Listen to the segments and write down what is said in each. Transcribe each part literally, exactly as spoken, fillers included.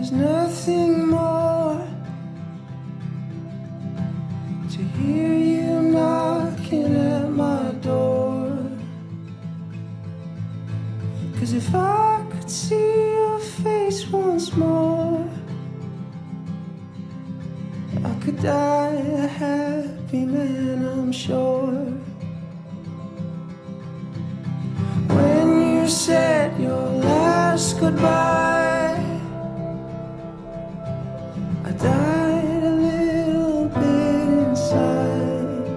There's nothing more to hear you knocking at my door. 'Cause if I could see your face once more, I could die a happy man, I'm sure. When you said your last goodbye, I died a little bit inside.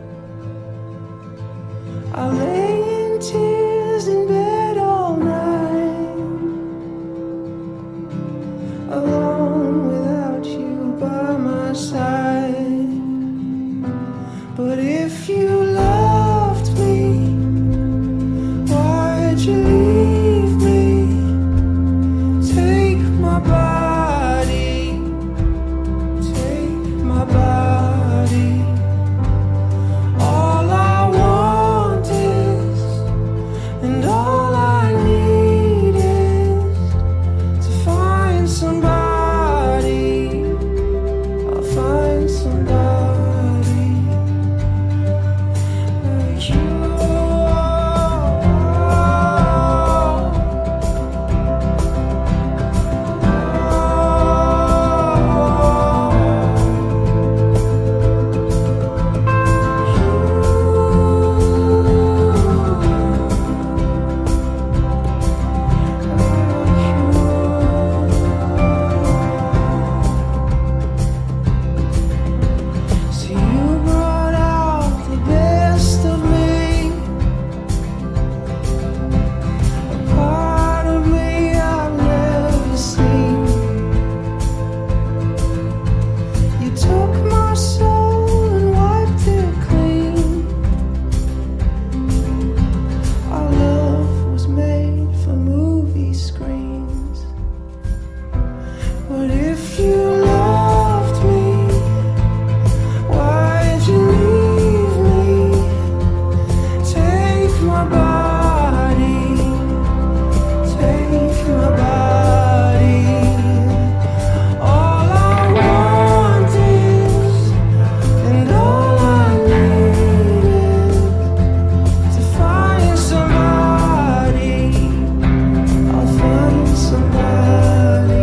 I lay in tears in bed all night, alone without you by my side. But if you loved me, why'd you leave me? Take my body, take my body. All I want is, and all I need is, to find somebody. I'll find somebody like you. So you brought out the best of me, a part of me I've never seen. You took my soul and wiped it clean. Our love was made for movie screens. But if you loved me, why'd you leave me? Take my body, take my body. All I want is, and all I need is, to find somebody. I'll find somebody.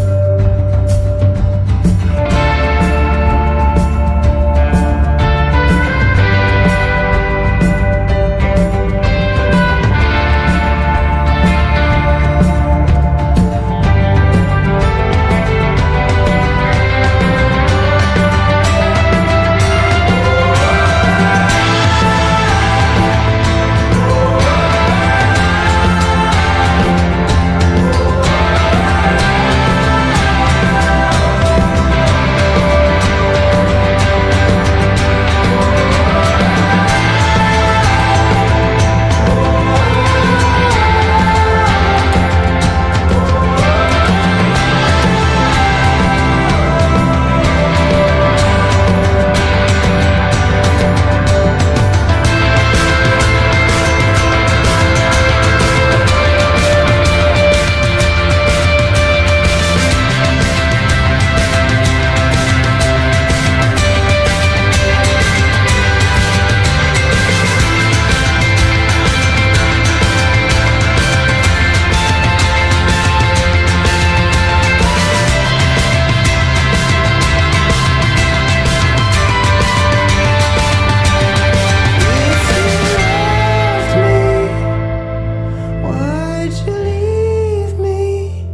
Why'd you leave me?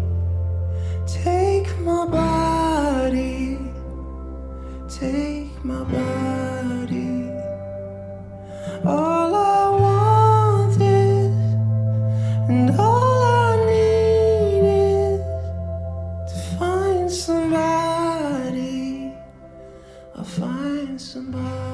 Take my body, take my body. All I want is, and all I need is, to find somebody. I'll find somebody.